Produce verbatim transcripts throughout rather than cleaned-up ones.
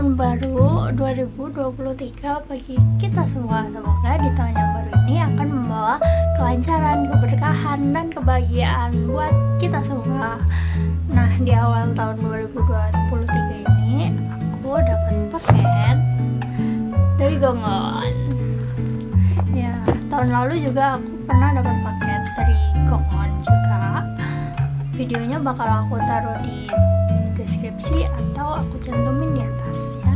tahun baru dua ribu dua puluh tiga bagi kita semua. Semoga di tahun yang baru ini akan membawa kelancaran, keberkahan, dan kebahagiaan buat kita semua. Nah, di awal tahun dua ribu dua puluh tiga ini aku dapat paket dari Gongon. Ya, tahun lalu juga aku pernah dapat paket dari Gongon juga. Videonya bakal aku taruh di deskripsi atau aku cantumin di atas ya.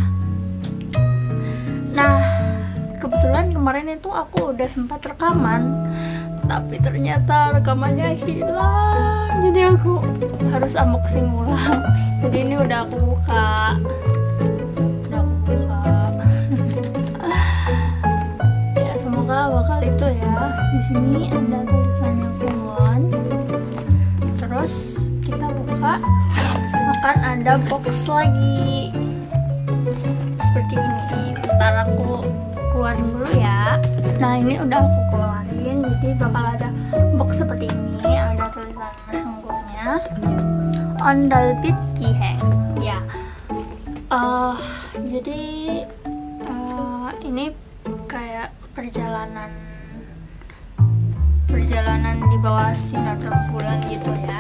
Nah, kebetulan kemarin itu aku udah sempat rekaman, tapi ternyata rekamannya hilang, jadi aku harus unboxing ulang. Jadi ini udah aku buka, udah aku buka. Ya, semoga bakal itu ya. Di sini ada tulisannya Gongon. Terus kita buka, akan ada box lagi seperti ini. Bentar aku keluarin dulu ya. Nah, ini udah aku keluarin, jadi bakal ada box seperti ini. Ada tulisan Hangulnya Ondalbit Giheng ya. Uh, jadi uh, ini kayak perjalanan perjalanan di bawah sinar rembulan gitu ya.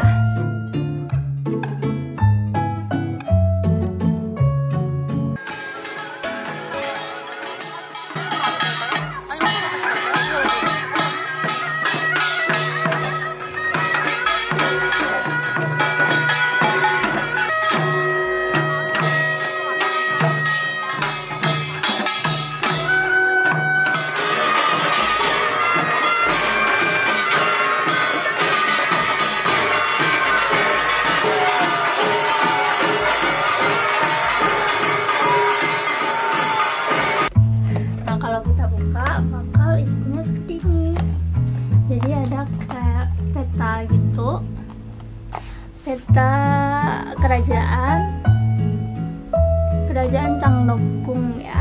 Bakal isinya seperti ini. Jadi ada kayak peta gitu, peta kerajaan kerajaan Cangdokgung ya,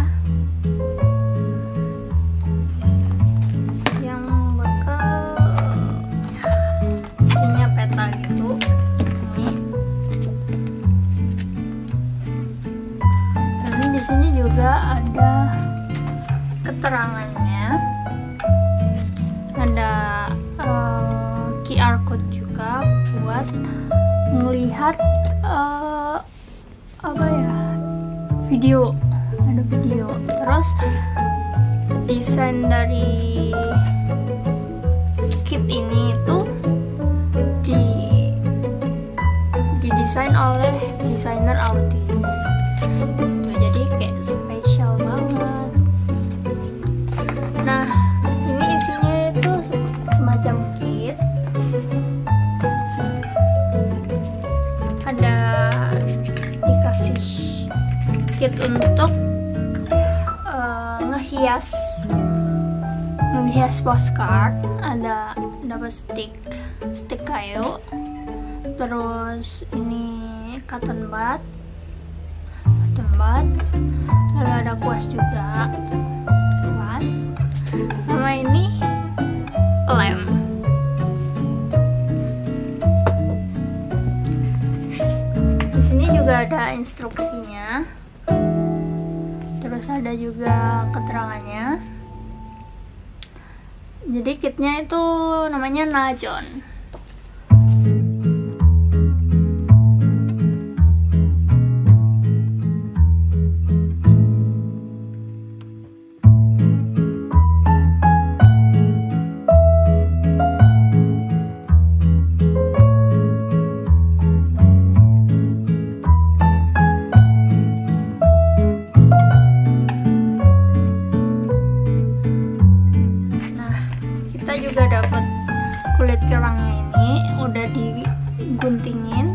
yang bakal ya, isinya peta gitu ini. Dan di sini juga ada keterangannya, ada uh, Q R code juga buat melihat uh, apa ya, video, ada video. Terus desain dari kit ini itu di didesain oleh desainer autis. Jadi kayak spesial banget. Nah, ini isinya itu semacam kit. Ada dikasih kit untuk uh, ngehias ngehias postcard. Ada dapat stick stick kayu. Terus ini cotton bud, cotton bud. Lalu ada kuas juga. Sama ini lem. Di sini juga ada instruksinya. Terus ada juga keterangannya. Jadi kitnya itu namanya Najon. Juga dapat kulit kerangnya, ini udah diguntingin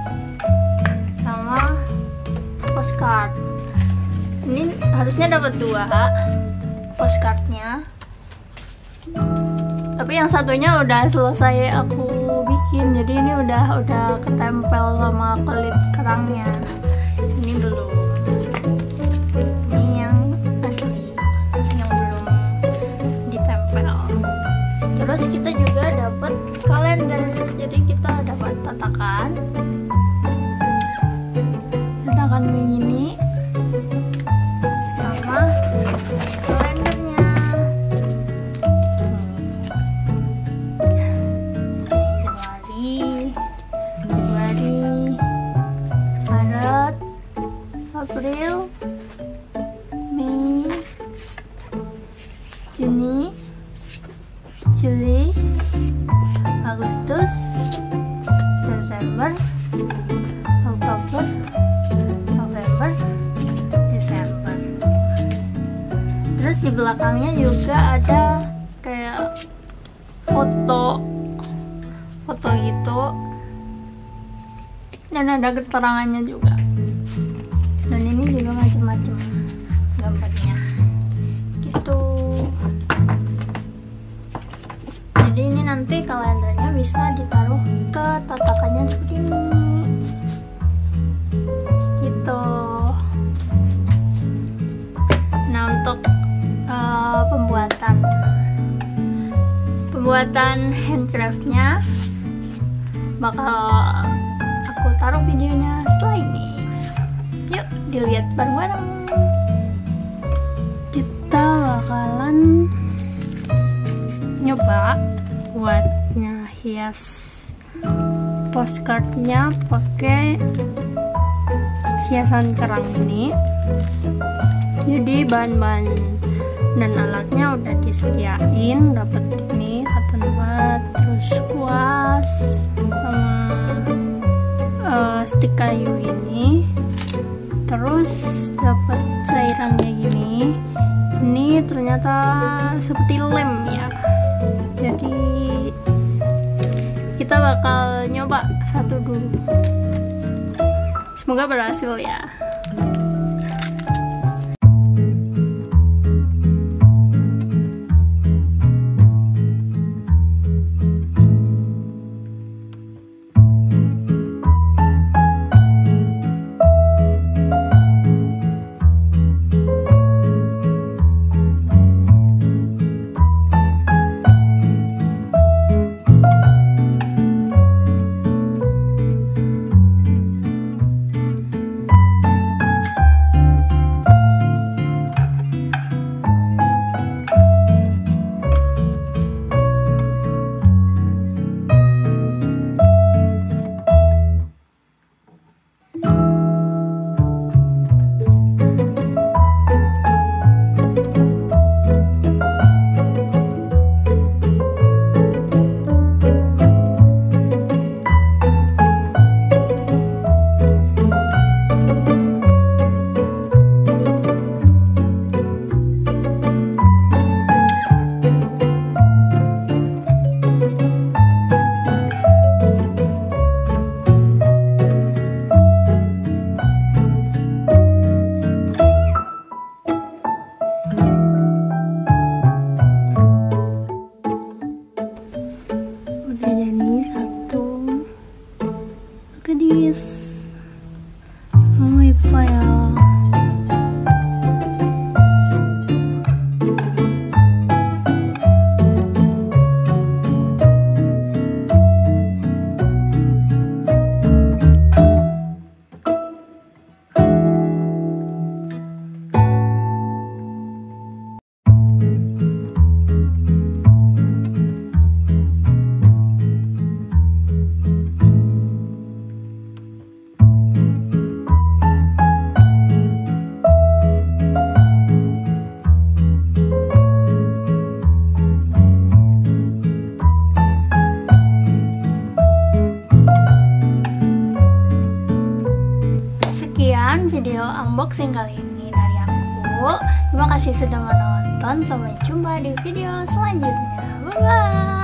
sama postcard. Ini harusnya dapat dua postcardnya, tapi yang satunya udah selesai aku bikin, jadi ini udah udah ketempel sama kulit kerangnya. Ini belum. Ini yang asli, yang belum ditempel. Terus kita juga dapat kalender, jadi kita dapat tatakan tatakan begini. belakangnya juga ada kayak foto foto gitu, dan ada keterangannya juga, dan ini juga macam-macam gambarnya gitu. Jadi ini nanti kalendernya bisa ditaruh ke tatakannya seperti ini gitu. Nah, untuk uh, pembuatan pembuatan handcraftnya bakal aku taruh videonya setelah ini. Yuk dilihat bareng-bareng. Kita bakalan nyoba buat ngehias postcardnya pakai hiasan kerang ini. Jadi bahan-bahan dan alatnya udah disediain, dapat ini cotton bud, terus kuas sama uh, stik kayu ini, terus dapat cairan kayak gini. Ini ternyata seperti lem ya, jadi kita bakal nyoba satu dulu, semoga berhasil ya. Video unboxing kali ini dari aku. Terima kasih sudah menonton. Sampai jumpa di video selanjutnya. Bye bye.